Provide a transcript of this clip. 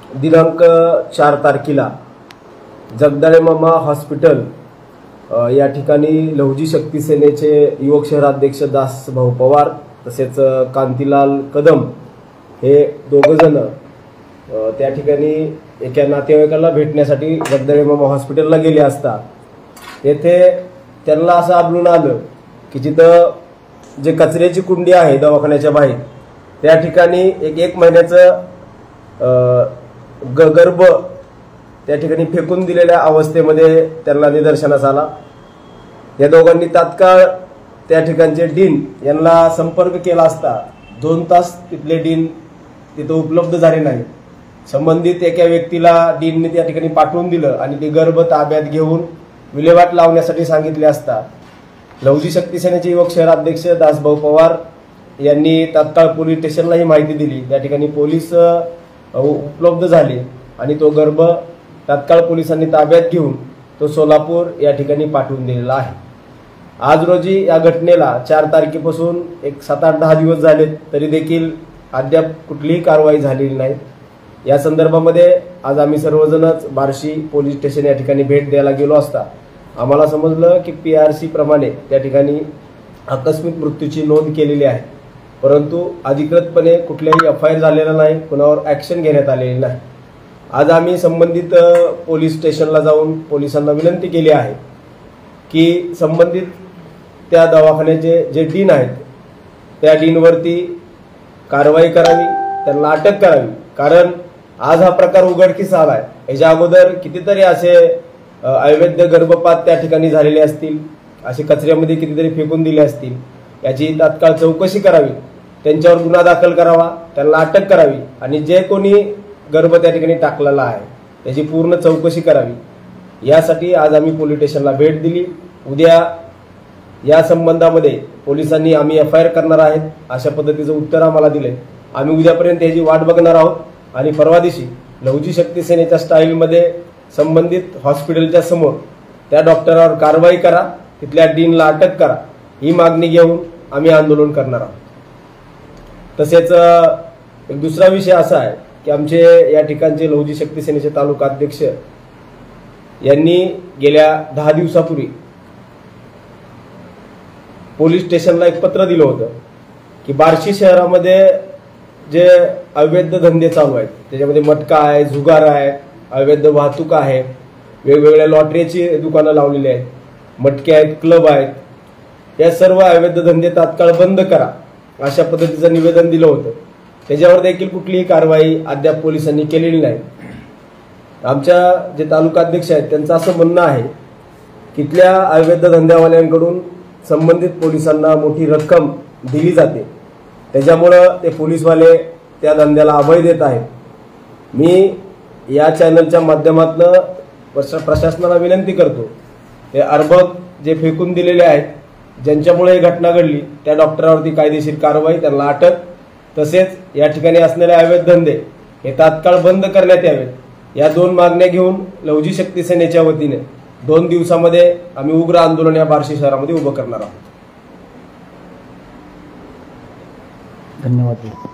दिनांक 4 तारखेला जगदाळे मामा हॉस्पिटल या ठिकाणी लहुजी शक्ती सेनेचे युवक शहराध्यक्ष दास भाऊ पवार तसेच कांतीलाल कदम हे दोघजण त्या ठिकाणी एका नातेवाईकाला भेटण्यासाठी जगदाळे मामा हॉस्पिटलला गेले असता येथे त्यांना असं आढळून आलं की जिथं जे कचऱ्याची कुंडी आहे दवाखान्याच्या बाहेर त्या ठिकाणी एक महिन्याचं गर्भ त्या ठिकाणी फेकून दिलेल्या अवस्थेमध्ये त्यांना निदर्शनास आला। या दोघांनी तात्काळ त्या ठिकाणचे डीन यांना संपर्क केला असता 2 तास तिथले डीन तिथे उपलब्ध झाले नाही। संबंधित एका व्यक्तीला डीनने त्या ठिकाणी पाठवून दिलं आणि ते गर्भ ताब्यात घेऊन विल्हेवाट लावण्यासाठी सांगितले असता लहुजी शक्ती सेनेचे युवक शहराध्यक्ष दासभाऊ पवार यांनी तात्काळ पोलीस स्टेशनला ही माहिती दिली। त्या ठिकाणी पोलीस उपलब्ध झाले आणि तो गर्भ तात्काळ पोलिसांनी ताब्यात घेऊन तो सोलापूर या ठिकाणी पाठवून दिलेला आहे। आज रोजी या घटनेला 4 तारखेपासून एक 7-8-10 दिवस झाले तरी देखील अद्याप कुठलीही कारवाई झालेली नाही। या संदर्भामध्ये आज आम्ही सर्वजणच बार्शी पोलीस स्टेशन या ठिकाणी भेट द्यायला गेलो असता आम्हाला समजलं की PRC प्रमाणे त्या ठिकाणी आकस्मिक मृत्यूची नोंद केलेली आहे, परंतु अधिकृतपणे कुठल्याही FIR झालेला नाही, कुणावर ॲक्शन घेण्यात आलेली नाही। आज आम्ही संबंधित पोलीस स्टेशनला जाऊन पोलिसांना विनंती केली आहे की संबंधित त्या दवाखान्याचे जे डीन आहेत त्या डीनवरती कारवाई करावी, त्यांना अटक करावी, कारण आज हा प्रकार उघडकीस आला आहे। याच्या अगोदर कितीतरी असे अवैध गर्भपात त्या ठिकाणी झालेले असतील, असे कचऱ्यामध्ये कितीतरी फेकून दिले असतील, याची तात्काळ चौकशी करावी, त्यांच्यावर गुन्हा दाखल करावा, त्यांना अटक करावी आणि जे कोणी गर्भ त्या ठिकाणी टाकलेला आहे त्याची पूर्ण चौकशी करावी। यासाठी आज आम्ही पोलीस स्टेशनला भेट दिली। उद्या या संबंधामध्ये पोलिसांनी आम्ही FIR करणार आहेत अशा पद्धतीचं उत्तर आम्हाला दिले। आम्ही उद्यापर्यंत याची वाट बघणार आहोत आणि परवा दिवशी लहुजी शक्ती सेनेच्या स्टाईलमध्ये संबंधित हॉस्पिटलच्या समोर त्या डॉक्टरावर कारवाई करा, तिथल्या डीनला अटक करा, ही मागणी घेऊन आम्ही आंदोलन करणार आहोत। तसेच एक दुसरा विषय असा आहे की आमचे या ठिकाणचे लहुजी शक्ती सेनेचे तालुका अध्यक्ष यांनी गेल्या 10 दिवसापूर्वी पोलीस स्टेशनला एक पत्र दिलं होतं की बार्शी शहरामध्ये जे अवैध धंदे चालू आहेत त्याच्यामध्ये मटका आहे, जुगार आहे, अवैध वाहतूक आहे, वेगवेगळ्या लॉटरीची दुकानं लावलेली आहेत, मटके आहेत, क्लब आहेत, या सर्व अवैध धंदे तात्काळ बंद करा अशा पद्धतीचं निवेदन दिलं होतं। त्याच्यावर देखील कुठलीही कारवाई अद्याप पोलिसांनी केलेली नाही। आमच्या जे तालुका अध्यक्ष आहेत त्यांचं असं म्हणणं आहे की इथल्या अवैध धंद्यावाल्यांकडून संबंधित पोलिसांना मोठी रक्कम दिली जाते, त्याच्यामुळं ते पोलीसवाले त्या धंद्याला अभय देत आहेत। मी या चॅनलच्या माध्यमातून प्रशासनाला विनंती करतो ते अर्भक जे फेकून दिलेले आहेत, ज्यांच्यामुळे ही घटना घडली त्या डॉक्टरावरती कायदेशीर कारवाई, त्यांना अटक, तसेच या ठिकाणी असलेले अवैध धंदे हे तात्काळ बंद करण्यात यावेत। या 2 मागण्या घेऊन लहुजी शक्ती सेनेच्या वतीने 2 दिवसामध्ये आम्ही उग्र आंदोलन या बार्शी शहरामध्ये उभं करणार आहोत। धन्यवाद।